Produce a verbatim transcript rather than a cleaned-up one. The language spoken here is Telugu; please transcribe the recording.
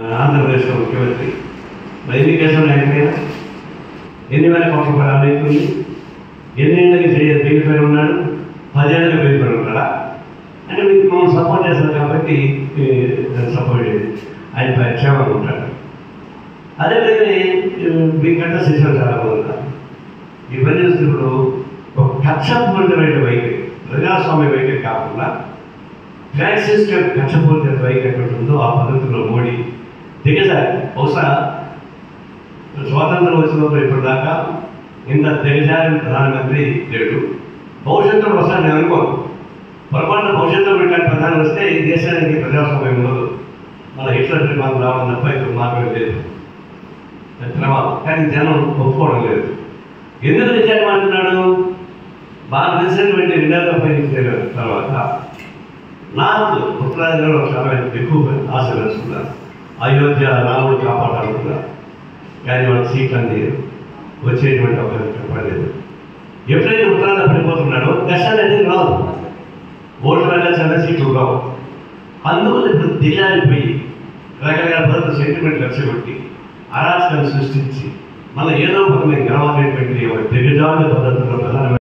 ఆంధ్రప్రదేశ్లో ముఖ్యమంత్రి ఎన్ని కేసులు ఆయనకైనా ఎన్ని వేల కోట్ల రూపాయలు అవినీతి, ఎన్నేళ్ళకి బెయిల్పైన ఉన్నాడు, పదేళ్ళకి బెయిల్పైన ఉన్నాడా అంటే మీకు మనం సపోర్ట్ చేస్తాం కాబట్టి సపోర్ట్ ఆయన క్షేమంగా ఉంటాడు. అదేవిధంగా మీకంటే శిక్షణ చాలా బాగుంటారు. ఈ పని చేసినప్పుడు ఒక కక్షపూరితమైన వైఖరి, ప్రజాస్వామ్య వైఖరి కాకుండా ఫ్యాక్సిస్ట్ కక్షపూరిత వైఖరి ఉందో ఆ పద్ధతిలో మోడీ దిగజారి. బహుశా స్వాతంత్రం వచ్చినప్పుడు ఇప్పటిదాకా ఇంత దిగజారిన ప్రధానమంత్రి లేడు. భవిష్యత్తులో వస్తాను నేను అనుకోను. పొరపాటున భవిష్యత్తులో ఇట్లాంటి ప్రధాని వస్తే ఈ దేశానికి ప్రజాస్వామ్యం ఉండదు. మన హిట్లర్ మాకు రావడం తప్ప ఇక్కడ మార్గం లేదు, ప్రమాదం. కానీ జనం ఒప్పుకోవడం లేదు. ఎందుకు నిజాన్ని మాట్లాడు? బాగా తెలిసినటువంటి వినోద పైన తర్వాత నాకు ఉత్తరాదిలో చాలా ఎక్కువ ఆశ వేసుకున్నారు. అయోధ్య రాముడు కాపాడాలనుకున్నారు, కానీ వాళ్ళ సీట్ అంది వచ్చేటువంటి అవకాశం పడలేదు. ఎప్పుడైతే ఉత్తరాంధ్ర పడిపోతున్నాడో కష్టాలు అనేది రాదు, ఓట్లు వెళ్ళాల్సిన సీట్లు రావు. అందువల్ల ఇప్పుడు దిగారిపోయి రకరకాల పద్ధతులు సెంటిమెంట్ లక్ష్యపెట్టి అరాచకాలు సృష్టించి మళ్ళీ ఏదో ఒక మేము గెలవాలనేటువంటి ఒక దిగజారుల పద్ధతుల్లో ప్రధానమైన